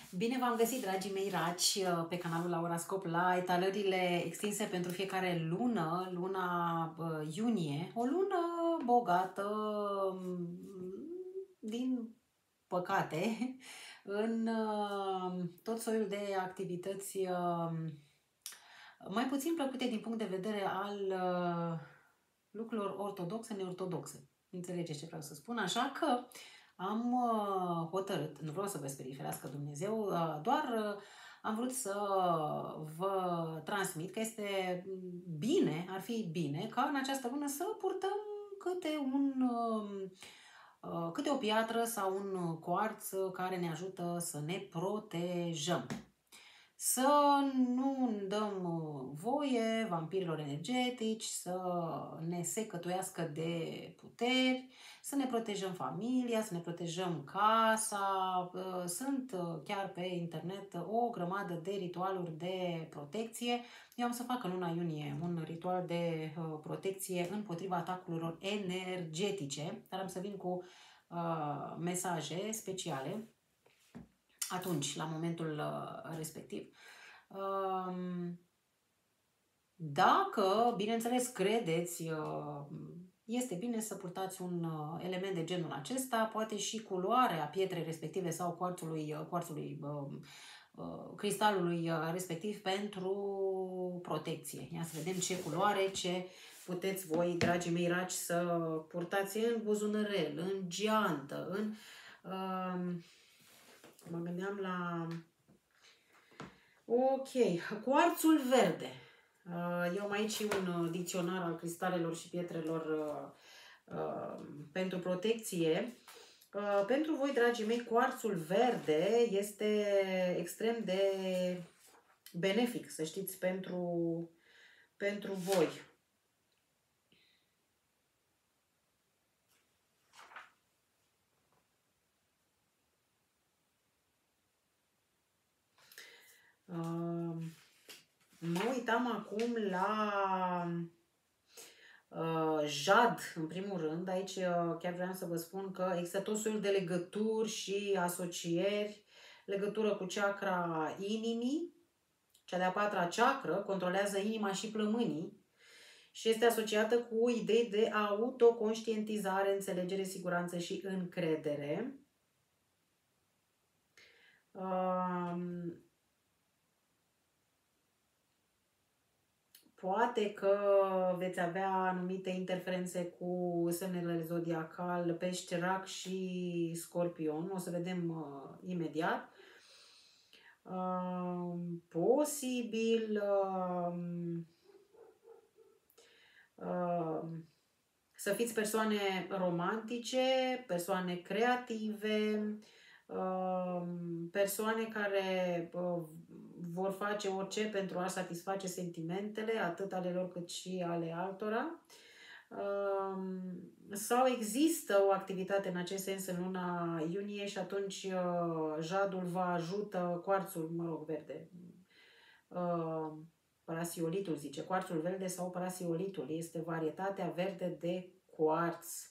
Bine v-am găsit, dragii mei raci, pe canalul Laurascop la etalările extinse pentru fiecare lună, luna iunie, o lună bogată, din păcate, în tot soiul de activități mai puțin plăcute din punct de vedere al lucrurilor ortodoxe, neortodoxe. Înțelegeți ce vreau să spun? Așa că am hotărât, nu vreau să vă sperii, ferească Dumnezeu, doar am vrut să vă transmit că este bine, ar fi bine ca în această lună să purtăm câte o piatră sau un cuarț care ne ajută să ne protejăm. Să nu dăm voie vampirilor energetici să ne secătuiască de puteri, să ne protejăm familia, să ne protejăm casa. Sunt chiar pe internet o grămadă de ritualuri de protecție. Eu am să fac în luna iunie un ritual de protecție împotriva atacurilor energetice, dar am să vin cu mesaje speciale atunci, la momentul respectiv. Dacă, bineînțeles, credeți, este bine să purtați un element de genul acesta, poate și culoarea pietrei respective sau cristalului respectiv pentru protecție. Ia să vedem ce culoare, ce puteți voi, dragii mei raci, să purtați în buzunărel, în geantă, în... mă gândeam la... Ok, cuarțul verde. Eu am aici un dicționar al cristalelor și pietrelor pentru protecție. Pentru voi, dragii mei, cuarțul verde este extrem de benefic, să știți, pentru voi. Mă uitam acum la jad, în primul rând. Aici chiar vreau să vă spun că există tot soiul de legături și asocieri. Legătură cu chakra inimii. Cea de-a patra chakră controlează inima și plămânii și este asociată cu idei de autoconștientizare, înțelegere, siguranță și încredere. Poate că veți avea anumite interferențe cu semnele zodiacal Pești, Rac și Scorpion. O să vedem imediat. Posibil să fiți persoane romantice, persoane creative, persoane care vor face orice pentru a satisface sentimentele, atât ale lor cât și ale altora. Sau există o activitate în acest sens în luna iunie și atunci jadul vă ajută, cuarțul, mă rog, verde, parasiolitul zice, cuarțul verde sau parasiolitul, este varietatea verde de cuarț.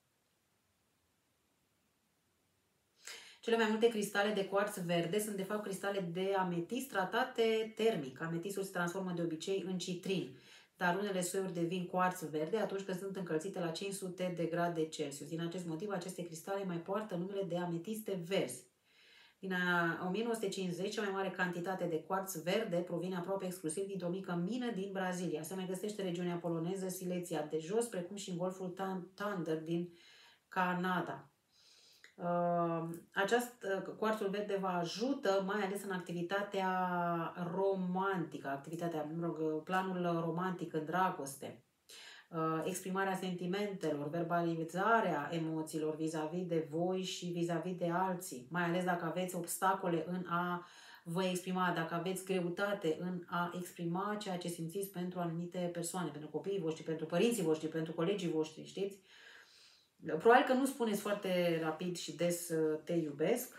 Cele mai multe cristale de cuarț verde sunt de fapt cristale de ametist tratate termic. Ametistul se transformă de obicei în citrin, dar unele soiuri devin cuarț verde atunci când sunt încălzite la 500 de grade Celsius. Din acest motiv, aceste cristale mai poartă numele de ametiste verzi. Din 1950, cea mai mare cantitate de cuarț verde provine aproape exclusiv dintr-o mică mină din Brazilia. Se mai găsește regiunea poloneză Silesia de jos, precum și în Golful Thunder din Canada. Cuarțul verde vă ajută mai ales în activitatea romantică, planul romantic în dragoste, exprimarea sentimentelor, verbalizarea emoțiilor vis-a-vis de voi și vis-a-vis de alții, mai ales dacă aveți obstacole în a vă exprima, dacă aveți greutate în a exprima ceea ce simțiți pentru anumite persoane, pentru copiii voștri, pentru părinții voștri, pentru colegii voștri, știți? Probabil că nu spuneți foarte rapid și des te iubesc.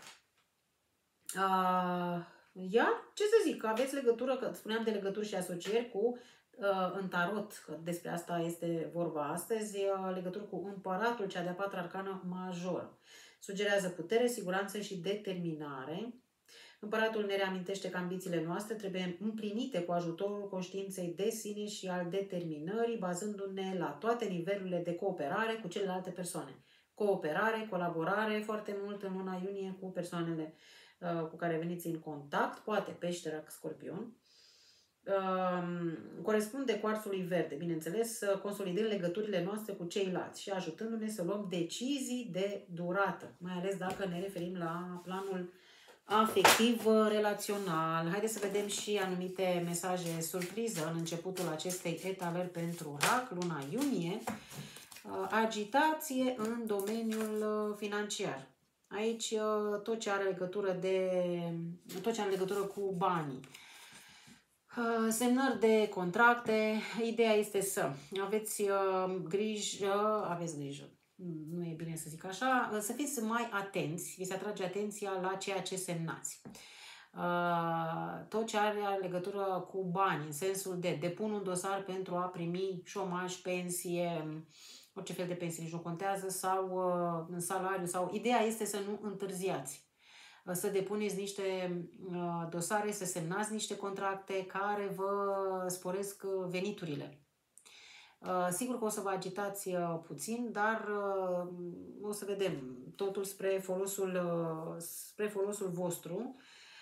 Iar, ce să zic, că aveți legătură, că spuneam de legături și asocieri cu, în tarot, că despre asta este vorba astăzi, legături cu împăratul, cea de-a patra arcană majoră. Sugerează putere, siguranță și determinare. Împăratul ne reamintește că ambițiile noastre trebuie împlinite cu ajutorul conștiinței de sine și al determinării, bazându-ne la toate nivelurile de cooperare cu celelalte persoane. Cooperare, colaborare foarte mult în luna iunie cu persoanele cu care veniți în contact, poate peștera, scorpion. Corespunde cuarțului verde, bineînțeles, consolidând legăturile noastre cu ceilalți și ajutându-ne să luăm decizii de durată, mai ales dacă ne referim la planul afectiv relațional. Haideți să vedem și anumite mesaje surpriză în începutul acestei etalări pentru RAC, luna iunie. Agitație în domeniul financiar. Aici tot ce are legătură cu banii. Semnări de contracte. Ideea este să aveți grijă, nu e bine să zic așa, să fiți mai atenți, vi se atrage atenția la ceea ce semnați. Tot ce are legătură cu bani, în sensul de depun un dosar pentru a primi șomaj, pensie, orice fel de pensie, nici nu contează, sau în salariu, sau ideea este să nu întârziați. Să depuneți niște dosare, să semnați niște contracte care vă sporesc veniturile. Sigur că o să vă agitați puțin, dar o să vedem totul spre folosul vostru.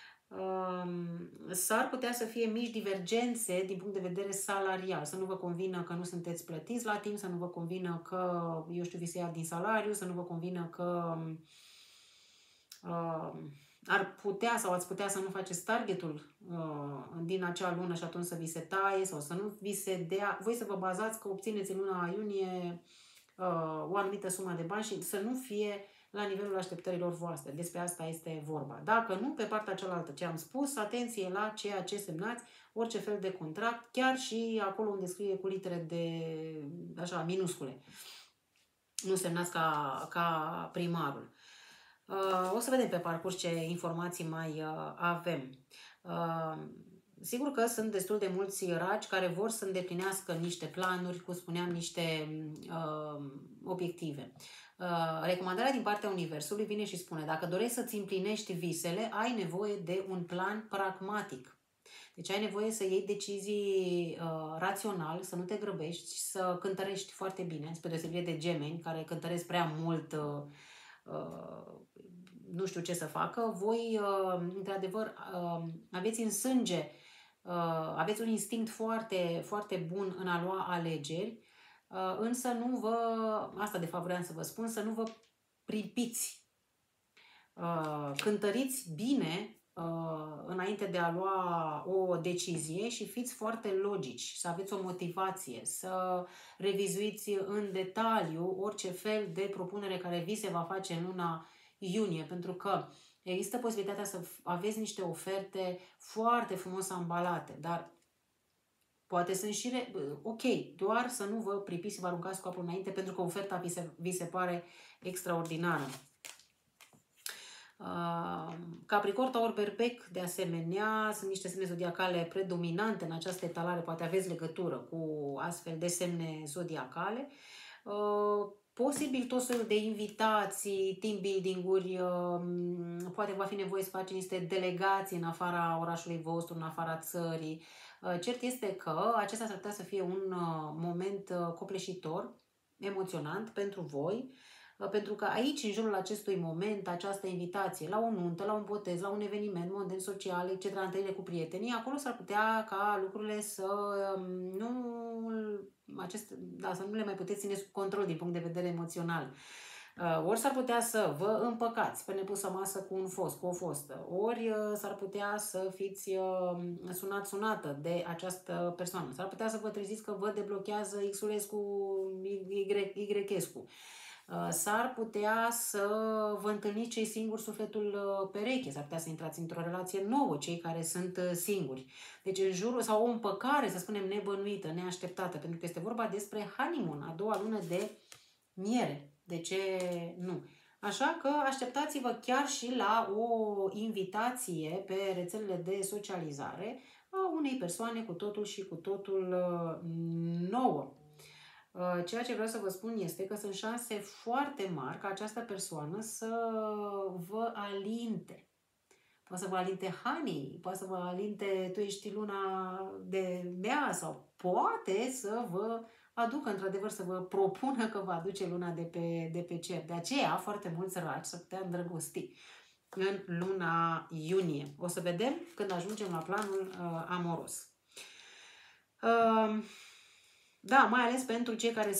S-ar putea să fie mici divergențe din punct de vedere salarial, să nu vă convină că nu sunteți plătiți la timp, să nu vă convină că, eu știu, vi se ia din salariu, să nu vă convină că ar putea sau ați putea să nu faceți targetul din acea lună și atunci să vi se taie sau să nu vi se dea. Voi să vă bazați că obțineți în luna iunie o anumită sumă de bani și să nu fie la nivelul așteptărilor voastre. Despre asta este vorba. Dacă nu, pe partea cealaltă ce am spus, atenție la ceea ce semnați, orice fel de contract, chiar și acolo unde scrie cu litere de așa minuscule. Nu semnați ca primarul. O să vedem pe parcurs ce informații mai avem. Sigur că sunt destul de mulți raci care vor să îndeplinească niște planuri, cum spuneam, niște obiective. Recomandarea din partea Universului vine și spune: dacă dorești să-ți împlinești visele, ai nevoie de un plan pragmatic. Deci ai nevoie să iei decizii rațional, să nu te grăbești, să cântărești foarte bine, spre deosebire de gemeni care cântăresc prea mult, nu știu ce să facă. Voi, într-adevăr, aveți în sânge, aveți un instinct foarte, foarte bun în a lua alegeri, însă nu vă, asta de fapt vreau să vă spun, să nu vă pripiți. Cântăriți bine înainte de a lua o decizie și fiți foarte logici, să aveți o motivație, să revizuiți în detaliu orice fel de propunere care vi se va face în luna iunie, pentru că există posibilitatea să aveți niște oferte foarte frumos ambalate, dar poate sunt și ok, doar să nu vă pripiți, să vă aruncați capul înainte, pentru că oferta vi se pare extraordinară. Capricorn, Taur, Berbec, de asemenea, sunt niște semne zodiacale predominante în această etalare, poate aveți legătură cu astfel de semne zodiacale. Posibil tot soiul de invitații, team building-uri, poate va fi nevoie să faceți niște delegații în afara orașului vostru, în afara țării. Cert este că acesta s-ar putea să fie un moment copleșitor, emoționant pentru voi, pentru că aici, în jurul acestui moment, această invitație la o nuntă, la un botez, la un eveniment monden social, etc., întâlnire cu prietenii, acolo s-ar putea ca lucrurile să nu le mai puteți ține sub control din punct de vedere emoțional. Ori s-ar putea să vă împăcați pe nepusă masă cu un fost, cu o fostă, ori s-ar putea să fiți sunată de această persoană. S-ar putea să vă treziți că vă deblochează X-ulescu, Y-escu. S-ar putea să vă întâlniți cei singuri sufletul pereche, s-ar putea să intrați într-o relație nouă, cei care sunt singuri. Deci în jurul, sau o împăcare, să spunem, nebănuită, neașteptată, pentru că este vorba despre honeymoon, a doua lună de miere. De ce nu? Așa că așteptați-vă chiar și la o invitație pe rețelele de socializare a unei persoane cu totul și cu totul nouă. Ceea ce vreau să vă spun este că sunt șanse foarte mari ca această persoană să vă alinte. poate să vă alinte Honey, poate să vă alinte tu ești luna de mea sau poate să vă aducă, într-adevăr, să vă propună că vă aduce luna de pe cer. De aceea, foarte mulți raci s-ar putea îndrăgosti în luna iunie. O să vedem când ajungem la planul amoros. Da, mai ales pentru cei care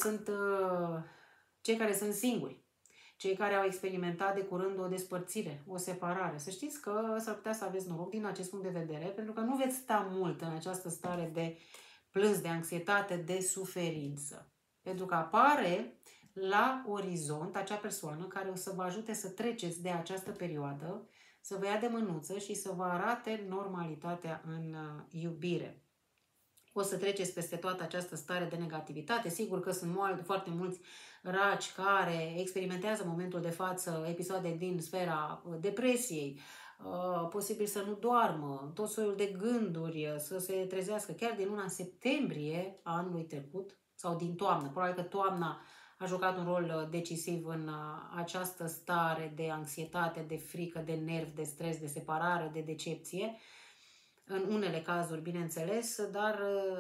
sunt singuri. Cei care au experimentat de curând o despărțire, o separare. Să știți că s-ar putea să aveți noroc din acest punct de vedere, pentru că nu veți sta mult în această stare de plâns, de anxietate, de suferință. Pentru că apare la orizont acea persoană care o să vă ajute să treceți de această perioadă, să vă ia de mânuță și să vă arate normalitatea în iubire. O să treceți peste toată această stare de negativitate. Sigur că sunt foarte mulți raci care experimentează în momentul de față episoade din sfera depresiei, posibil să nu doarmă, tot soiul de gânduri, să se trezească chiar din luna septembrie a anului trecut sau din toamnă. Probabil că toamna a jucat un rol decisiv în această stare de anxietate, de frică, de nervi, de stres, de separare, de decepție. În unele cazuri, bineînțeles, dar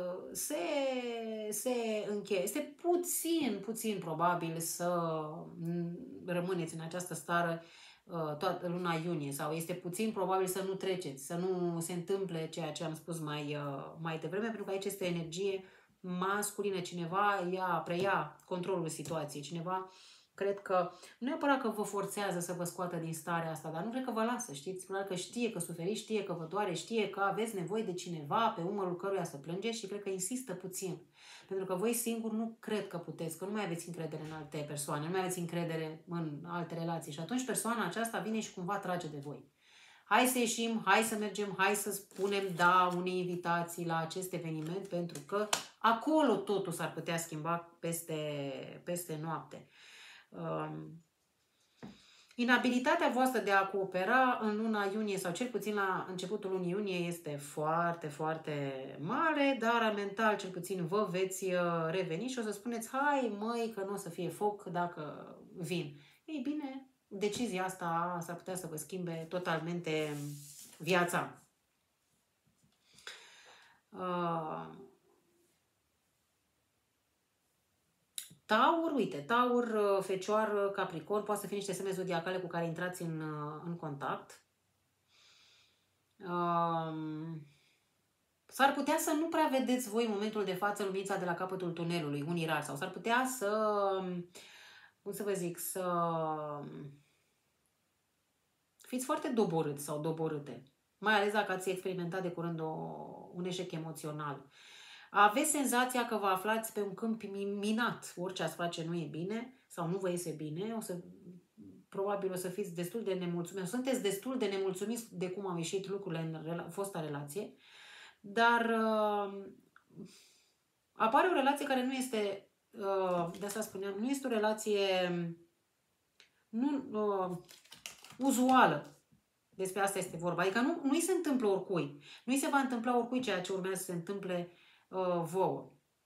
se încheie. Este puțin probabil să rămâneți în această stare toată luna iunie sau este puțin probabil să nu treceți, să nu se întâmple ceea ce am spus mai devreme, pentru că aici este o energie masculină, cineva preia controlul situației, cineva cred că, nu neapărat că vă forțează să vă scoată din starea asta, dar nu cred că vă lasă, știți? Probabil că știe că suferiți, știe că vă doare, știe că aveți nevoie de cineva pe umărul căruia să plângeți și cred că insistă puțin. Pentru că voi singuri nu cred că puteți, că nu mai aveți încredere în alte persoane, nu mai aveți încredere în alte relații și atunci persoana aceasta vine și cumva trage de voi. Hai să ieșim, hai să mergem, hai să spunem da unei invitații la acest eveniment, pentru că acolo totul s-ar putea schimba peste noapte. Inabilitatea voastră de a coopera în luna iunie sau cel puțin la începutul lunii iunie este foarte, foarte mare, dar mental cel puțin vă veți reveni și o să spuneți hai măi că nu o să fie foc dacă vin. Ei bine, decizia asta s-ar putea să vă schimbe totalmente viața. Taur, uite, Taur, Fecioară, Capricorn, poate să fie niște semne zodiacale cu care intrați în contact. S-ar putea să nu prea vedeți voi în momentul de față luminița de la capătul tunelului, unii rari, sau s-ar putea să, cum să vă zic, să fiți foarte doborâți sau doborâte, mai ales dacă ați experimentat de curând un eșec emoțional. Aveți senzația că vă aflați pe un câmp minat, orice ați face nu e bine sau nu vă iese bine, probabil o să fiți destul de nemulțumiți, sunteți destul de nemulțumiți de cum au ieșit lucrurile în fosta relație, dar apare o relație care nu este, de asta spuneam, nu este o relație uzuală. Despre asta este vorba. Adică nu-i se întâmplă oricui. Nu-i se va întâmpla oricui ceea ce urmează să se întâmple vouă.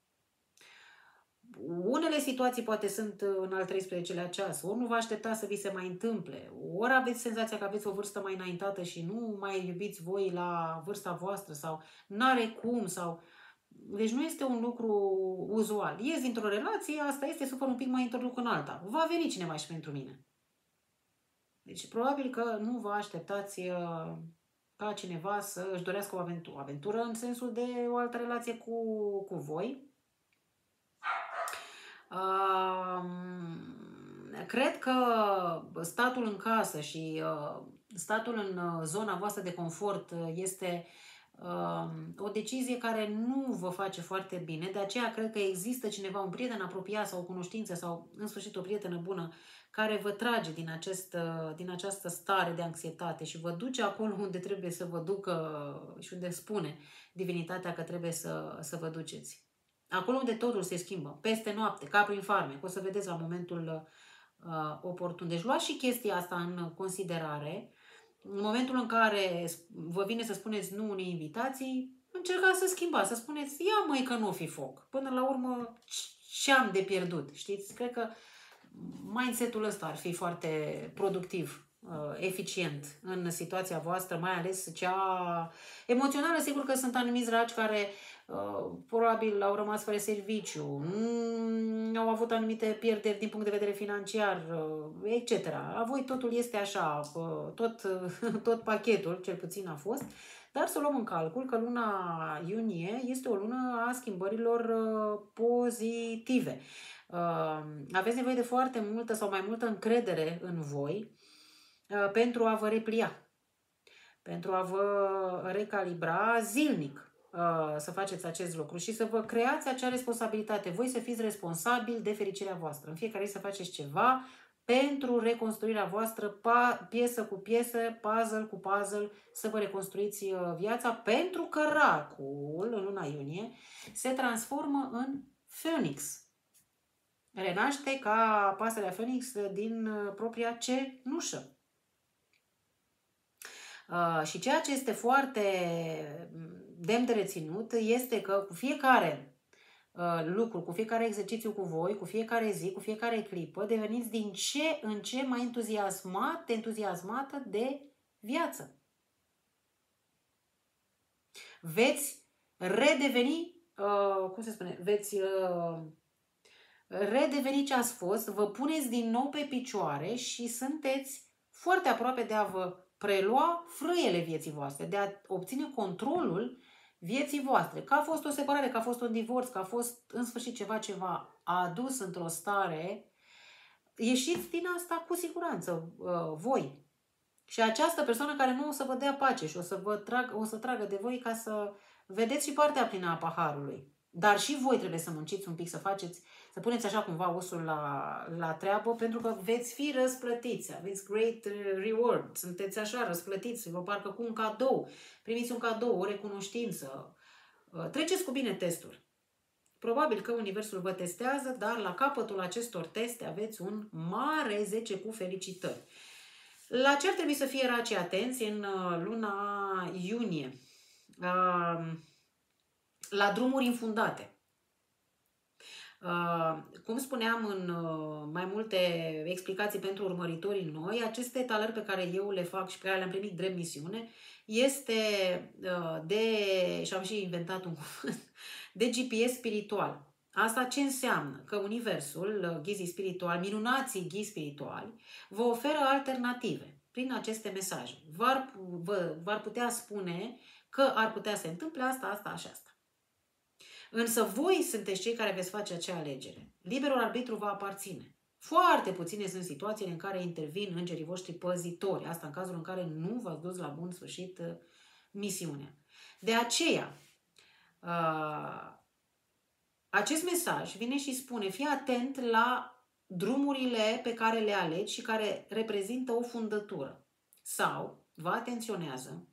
Unele situații poate sunt în al 13-lea ceas, ori nu vă așteptați să vi se mai întâmple, ori aveți senzația că aveți o vârstă mai înaintată și nu mai iubiți voi la vârsta voastră sau n-are cum sau... Deci nu este un lucru uzual. Ies dintr-o relație, asta este, sufăr un pic, mai introduc în alta. Va veni cineva și pentru mine. Deci probabil că nu vă așteptați ca cineva să își dorească o aventură. O aventură în sensul de o altă relație cu voi. Cred că statul în casă și statul în zona voastră de confort este o decizie care nu vă face foarte bine. De aceea cred că există cineva, un prieten apropiat sau o cunoștință sau în sfârșit o prietenă bună care vă trage din această stare de anxietate și vă duce acolo unde trebuie să vă ducă și unde spune divinitatea că trebuie să vă duceți. Acolo unde totul se schimbă, peste noapte, ca prin farmec, o să vedeți la momentul oportun. Deci luați și chestia asta în considerare. În momentul în care vă vine să spuneți nu unei invitații, încercați să schimbați, să spuneți ia măi că nu o fi foc. Până la urmă, ce am de pierdut? Știți? Cred că mindset-ul ăsta ar fi foarte productiv eficient în situația voastră, mai ales cea emoțională. Sigur că sunt anumiți dragi care probabil au rămas fără serviciu, au avut anumite pierderi din punct de vedere financiar, etc. A voi totul este așa, tot pachetul, cel puțin a fost, dar să luăm în calcul că luna iunie este o lună a schimbărilor pozitive. Aveți nevoie de foarte multă sau mai multă încredere în voi pentru a vă replia, pentru a vă recalibra zilnic, să faceți acest lucru și să vă creați acea responsabilitate. Voi să fiți responsabili de fericirea voastră. În fiecare zi să faceți ceva pentru reconstruirea voastră, piesă cu piesă, puzzle cu puzzle, să vă reconstruiți viața, pentru că racul, în luna iunie, se transformă în Phoenix. Renaște ca pasărea Phoenix din propria cenușă. Și ceea ce este foarte demn de reținut este că cu fiecare lucru, cu fiecare exercițiu cu voi, cu fiecare zi, cu fiecare clipă, deveniți din ce în ce mai entuziasmată de viață. Veți redeveni, cum se spune, veți redeveni ce ați fost, vă puneți din nou pe picioare și sunteți foarte aproape de a vă prelua frâiele vieții voastre, de a obține controlul vieții voastre. Că a fost o separare, că a fost un divorț, că a fost în sfârșit ceva ce v-a adus într-o stare, ieșiți din asta cu siguranță, voi. Și această persoană care nu o să vă dea pace și o să tragă de voi ca să vedeți și partea plină a paharului. Dar și voi trebuie să munciți un pic, să puneți așa cumva osul la treabă, pentru că veți fi răsplătiți, aveți great reward, sunteți așa răsplătiți, vă parcă cu un cadou, primiți un cadou, o recunoștință. Treceți cu bine testul. Probabil că universul vă testează, dar la capătul acestor teste aveți un mare 10 cu felicitări. La ce ar trebui să fie racii atenți în luna iunie? La drumuri infundate. Cum spuneam în mai multe explicații pentru urmăritorii noi, aceste taleri pe care eu le fac și pe care le-am primit drept misiune este și am și inventat un cuvânt, de GPS spiritual. Asta ce înseamnă? Că universul, ghizii spirituali, minunații ghizi spirituali, vă oferă alternative prin aceste mesaje. V-ar putea spune că ar putea să se întâmple asta, asta și asta. Însă voi sunteți cei care veți face acea alegere. Liberul arbitru vă aparține. Foarte puține sunt situațiile în care intervin îngerii voștri păzitori. Asta în cazul în care nu v-ați dus la bun sfârșit misiunea. De aceea, acest mesaj vine și spune: fii atent la drumurile pe care le alegi și care reprezintă o fundătură. Sau vă atenționează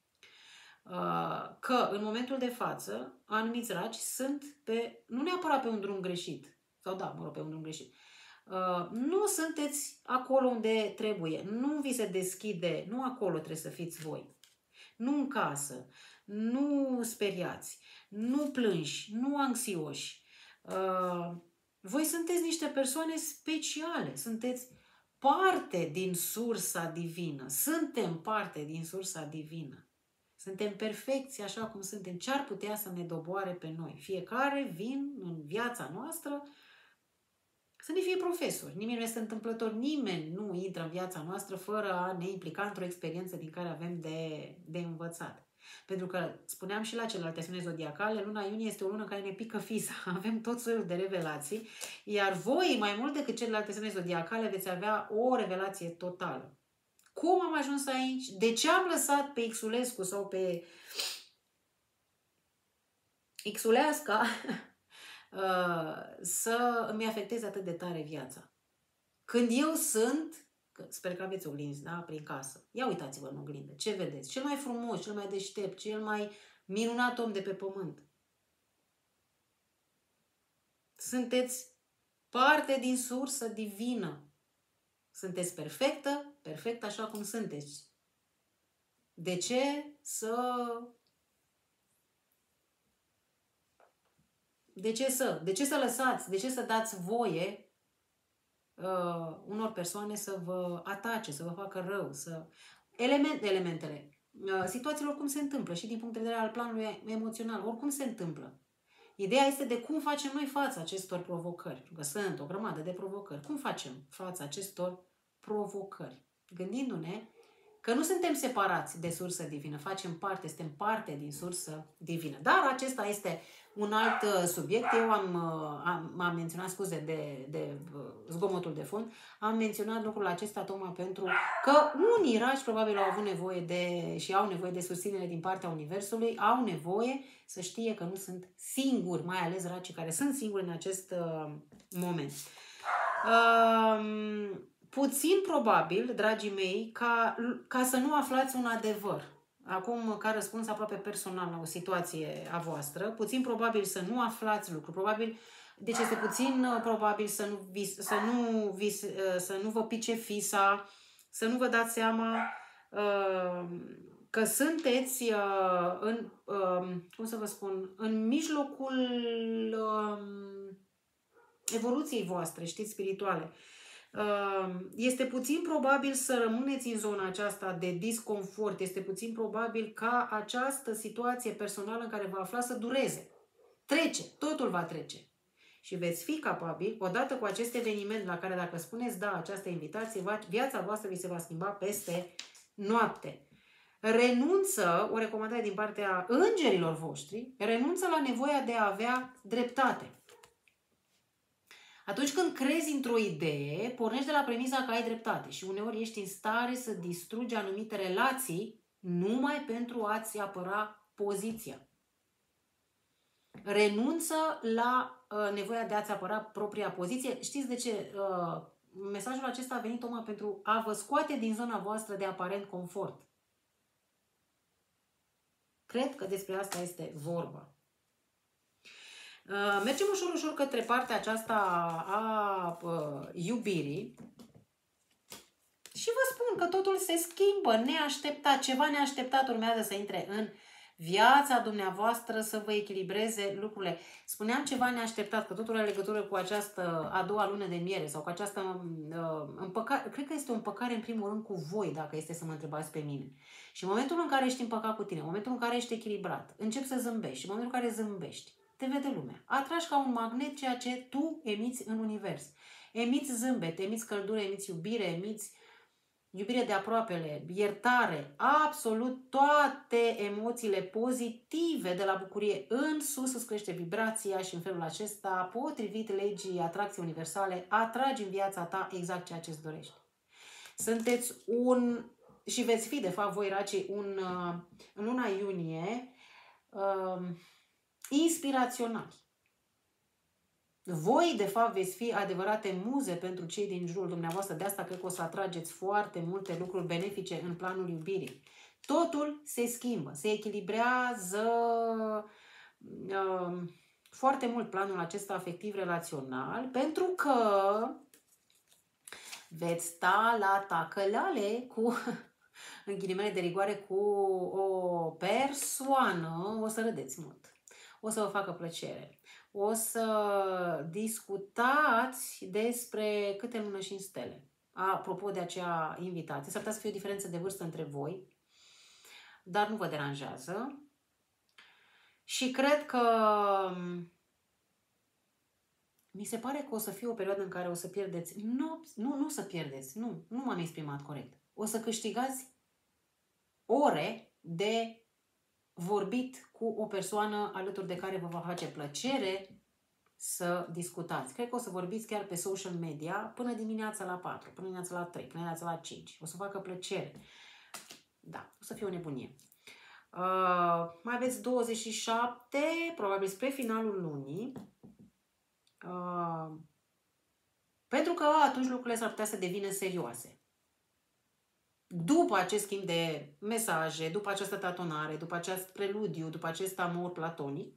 că în momentul de față anumiți raci sunt nu neapărat pe un drum greșit, sau da, pe un drum greșit. Nu sunteți acolo unde trebuie, nu vi se deschide, nu acolo trebuie să fiți voi. Nu în casă, nu speriați, nu plânși, nu anxioși. Voi sunteți niște persoane speciale, sunteți parte din sursa divină, suntem parte din sursa divină. Suntem perfecți așa cum suntem. Ce ar putea să ne doboare pe noi? Fiecare vin în viața noastră să ne fie profesori. Nimeni nu este întâmplător, nimeni nu intră în viața noastră fără a ne implica într-o experiență din care avem de învățat. Pentru că, spuneam și la celelalte semne zodiacale, luna iunie este o lună care ne pică fiza. Avem tot soiul de revelații, iar voi, mai mult decât celelalte semne zodiacale, veți avea o revelație totală. Cum am ajuns aici? De ce am lăsat pe Xulescu sau pe Xuleasca să îmi afecteze atât de tare viața? Când eu sunt, sper că aveți oglinzi, da, prin casă. Ia uitați-vă în oglindă. Ce vedeți? Cel mai frumos, cel mai deștept, cel mai minunat om de pe pământ. Sunteți parte din sursă divină. Sunteți perfect așa cum sunteți. De ce să lăsați? De ce să dați voie unor persoane să vă atace, să vă facă rău, elementele. Situațiilor cum se întâmplă și din punct de vedere al planului emoțional, oricum se întâmplă. Ideea este de cum facem noi față acestor provocări. Pentru că sunt o grămadă de provocări. Cum facem față acestor provocări? Gândindu-ne că nu suntem separați de sursă divină, suntem parte din sursă divină. Dar acesta este un alt subiect. Eu am menționat, scuze de zgomotul de fond, am menționat lucrul acesta tocmai pentru că unii raci probabil au avut nevoie și au nevoie de susținere din partea Universului, au nevoie să știe că nu sunt singuri, mai ales racii care sunt singuri în acest moment. Puțin probabil, dragii mei, ca să nu aflați un adevăr. Acum, ca răspuns aproape personal la o situație a voastră, puțin probabil să nu aflați lucruri. Probabil, deci este puțin probabil să nu vă pice fisa, să nu vă dați seama că sunteți cum să vă spun, în mijlocul evoluției voastre, știți, spirituale. Este puțin probabil să rămâneți în zona aceasta de disconfort, este puțin probabil ca această situație personală în care vă aflați să dureze. Trece, totul va trece. Și veți fi capabili, odată cu acest eveniment la care dacă spuneți da această invitație, viața voastră vi se va schimba peste noapte. Renunță, o recomandare din partea îngerilor voștri, renunță la nevoia de a avea dreptate. Atunci când crezi într-o idee, pornești de la premisa că ai dreptate și uneori ești în stare să distrugi anumite relații numai pentru a-ți apăra poziția. Renunță la nevoia de a-ți apăra propria poziție. Știți de ce? Mesajul acesta a venit tocmai pentru a vă scoate din zona voastră de aparent confort. Cred că despre asta este vorba. Mergem ușor către partea aceasta a iubirii și vă spun că totul se schimbă, neașteptat, ceva neașteptat urmează să intre în viața dumneavoastră, să vă echilibreze lucrurile. Spuneam ceva neașteptat, că totul are legătură cu această a doua lună de miere sau cu această împăcare. Cred că este o împăcare în primul rând cu voi, dacă este să mă întrebați pe mine. Și în momentul în care ești împăcat cu tine, în momentul în care ești echilibrat, începi să zâmbești și în momentul în care zâmbești, te vede lumea. Atragi ca un magnet ceea ce tu emiți în univers. Emiți zâmbet, emiți căldură, emiți iubire, emiți iubire de aproapele, iertare, absolut toate emoțiile pozitive de la bucurie în sus îți crește vibrația și în felul acesta, potrivit legii atracției universale, atragi în viața ta exact ceea ce îți dorești. Sunteți și veți fi, de fapt, voi racii, în luna iunie, inspiraționali. Voi, de fapt, veți fi adevărate muze pentru cei din jurul dumneavoastră. De asta cred că o să atrageți foarte multe lucruri benefice în planul iubirii. Totul se schimbă, se echilibrează foarte mult planul acesta afectiv-relațional, pentru că veți sta la tacălale cu, în ghilimele de rigoare, cu o persoană, o să râdeți mult, o să vă facă plăcere. O să discutați despre câte lună și în stele. Apropo de acea invitație, s-ar putea să fie o diferență de vârstă între voi, dar nu vă deranjează. Și cred că mi se pare că o să fie o perioadă în care o să pierdeți. Nu să pierdeți, nu m-am exprimat corect. O să câștigați ore de vorbit cu o persoană alături de care vă va face plăcere să discutați. Cred că o să vorbiți chiar pe social media până dimineața la 4, până dimineața la 3, până dimineața la 5. O să facă plăcere. Da, o să fie o nebunie. Mai aveți 27, probabil spre finalul lunii. Pentru că atunci lucrurile s-ar putea să devină serioase. După acest schimb de mesaje, după această tatonare, după acest preludiu, după acest amor platonic,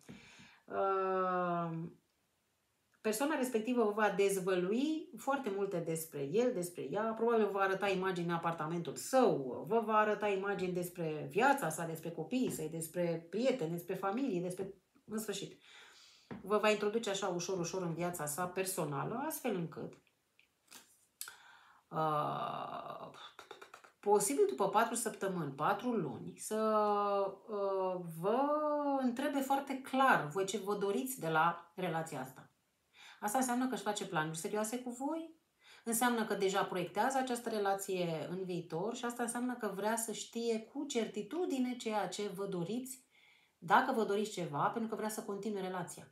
persoana respectivă vă va dezvălui foarte multe despre el, despre ea, probabil vă va arăta imagini în apartamentul său, vă va arăta imagini despre viața sa, despre copiii săi, despre prieteni, despre familie, în sfârșit. Vă va introduce așa ușor în viața sa personală, astfel încât posibil după 4 săptămâni, 4 luni, să vă întrebe foarte clar voi ce vă doriți de la relația asta. Asta înseamnă că își face planuri serioase cu voi, înseamnă că deja proiectează această relație în viitor și asta înseamnă că vrea să știe cu certitudine ceea ce vă doriți, dacă vă doriți ceva, pentru că vrea să continue relația.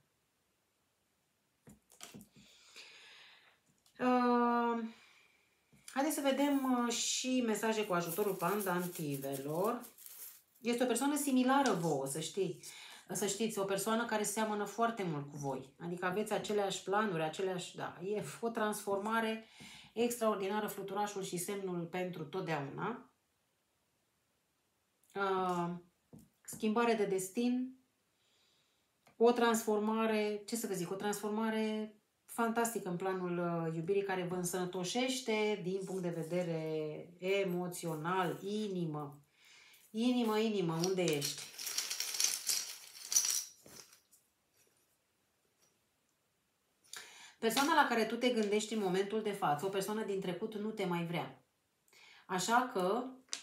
Haideți să vedem și mesaje cu ajutorul pandantivelor. Este o persoană similară vouă, să știți, o persoană care seamănă foarte mult cu voi. Adică aveți aceleași planuri, da, e o transformare extraordinară, fluturașul și semnul pentru totdeauna. Schimbare de destin, o transformare, ce să vă zic, o transformare fantastică în planul iubirii care vă însănătoșește din punct de vedere emoțional, inimă. Inimă, unde ești? Persoana la care tu te gândești în momentul de față, o persoană din trecut, nu te mai vrea. Așa că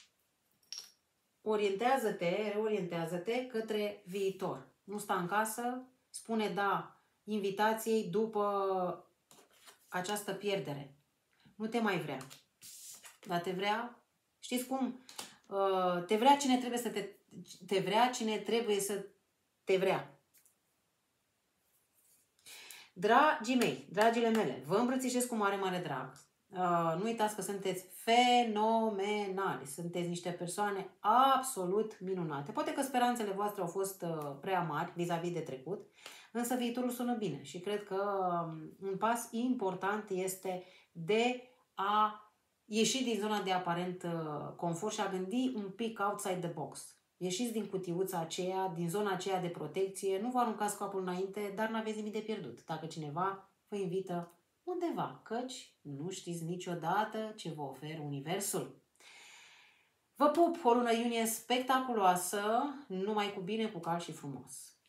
reorientează-te către viitor. Nu sta în casă, spune da invitației după această pierdere. Nu te mai vrea. Dar te vrea, știți cum? Te vrea cine trebuie să te vrea, cine trebuie să te vrea. Dragii mei, dragile mele, vă îmbrățișez cu mare, mare drag. Nu uitați că sunteți fenomenali, sunteți niște persoane absolut minunate. Poate că speranțele voastre au fost prea mari vis-a-vis de trecut, însă viitorul sună bine și cred că un pas important este de a ieși din zona de aparent confort și a gândi un pic outside the box. Ieșiți din cutiuța aceea, din zona aceea de protecție, nu vă aruncați capul înainte, dar n-aveți nimic de pierdut. Dacă cineva vă invită undeva, căci nu știți niciodată ce vă oferă Universul. Vă pup, o lună iunie spectaculoasă, numai cu bine, cu cald și frumos.